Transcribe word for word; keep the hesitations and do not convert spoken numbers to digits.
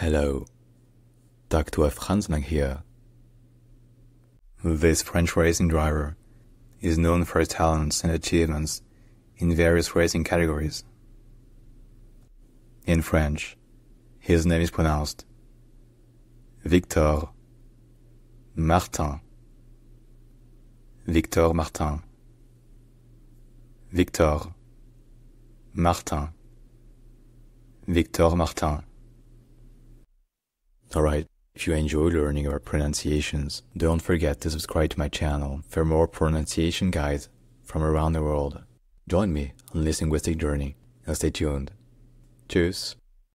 Hello, Doctor Franz here. This French racing driver is known for his talents and achievements in various racing categories. In French, his name is pronounced Victor Martin. Victor Martin. Victor Martin. Victor Martin. Alright, if you enjoy learning about pronunciations, don't forget to subscribe to my channel for more pronunciation guides from around the world. Join me on this linguistic journey and stay tuned. Tschüss.